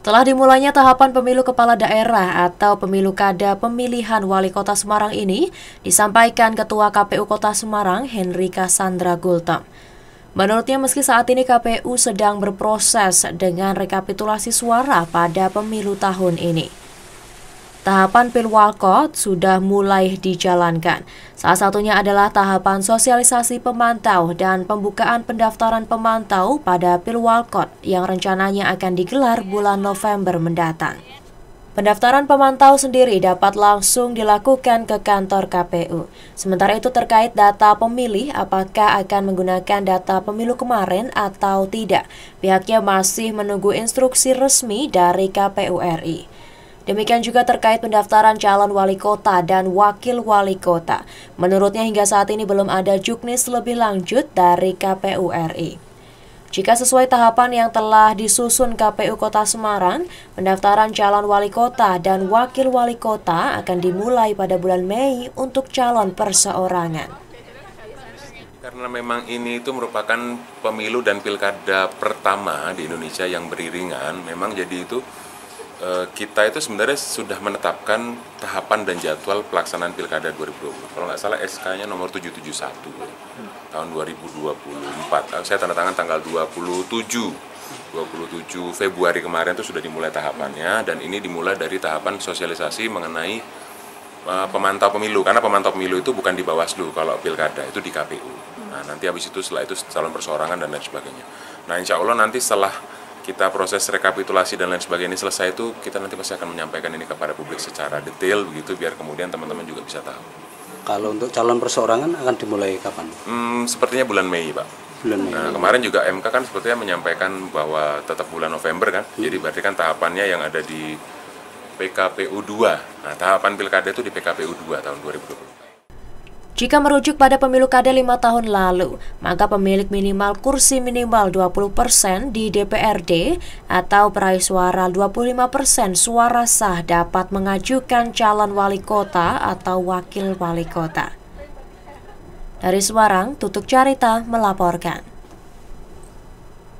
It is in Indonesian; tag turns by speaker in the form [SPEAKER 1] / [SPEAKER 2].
[SPEAKER 1] Setelah dimulainya tahapan pemilu kepala daerah atau pemilu kada pemilihan wali kota Semarang ini, disampaikan Ketua KPU Kota Semarang, Henry Cassandra Gultom. Menurutnya meski saat ini KPU sedang berproses dengan rekapitulasi suara pada pemilu tahun ini, tahapan Pilwalkot sudah mulai dijalankan. Salah satunya adalah tahapan sosialisasi pemantau dan pembukaan pendaftaran pemantau pada Pilwalkot yang rencananya akan digelar bulan November mendatang. Pendaftaran pemantau sendiri dapat langsung dilakukan ke kantor KPU. Sementara itu terkait data pemilih, apakah akan menggunakan data pemilu kemarin atau tidak, pihaknya masih menunggu instruksi resmi dari KPU RI. Demikian juga terkait pendaftaran calon wali kota dan wakil wali kota. Menurutnya hingga saat ini belum ada juknis lebih lanjut dari KPU RI. Jika sesuai tahapan yang telah disusun KPU Kota Semarang, pendaftaran calon wali kota dan wakil wali kota akan dimulai pada bulan Mei untuk calon perseorangan.
[SPEAKER 2] Karena memang ini itu merupakan pemilu dan pilkada pertama di Indonesia yang beriringan, memang jadi itu kita itu sebenarnya sudah menetapkan tahapan dan jadwal pelaksanaan Pilkada 2020. Kalau nggak salah SK-nya nomor 771 tahun 2024. Saya tanda tangan tanggal 27 Februari kemarin itu sudah dimulai tahapannya, dan ini dimulai dari tahapan sosialisasi mengenai pemantau pemilu, karena pemantau pemilu itu bukan di Bawaslu, kalau Pilkada itu di KPU. Nah, nanti habis itu setelah itu calon perseorangan dan lain sebagainya. Nah, insya Allah nanti setelah kita proses rekapitulasi dan lain sebagainya ini selesai, itu kita nanti pasti akan menyampaikan ini kepada publik secara detail begitu, biar kemudian teman-teman juga bisa tahu.
[SPEAKER 3] Kalau untuk calon perseorangan akan dimulai kapan?
[SPEAKER 2] Sepertinya bulan Mei, Pak.
[SPEAKER 3] Bulan Mei.
[SPEAKER 2] Nah, kemarin juga MK kan sepertinya menyampaikan bahwa tetap bulan November kan. Jadi berarti kan tahapannya yang ada di PKPU 2. Nah, tahapan pilkada itu di PKPU 2 tahun 2020.
[SPEAKER 1] Jika merujuk pada pemilu kada 5 tahun lalu, maka pemilik minimal kursi minimal 20% di DPRD atau peraih suara 25% suara sah dapat mengajukan calon wali kota atau wakil wali kota. Dari Semarang, Tutuk Carita melaporkan.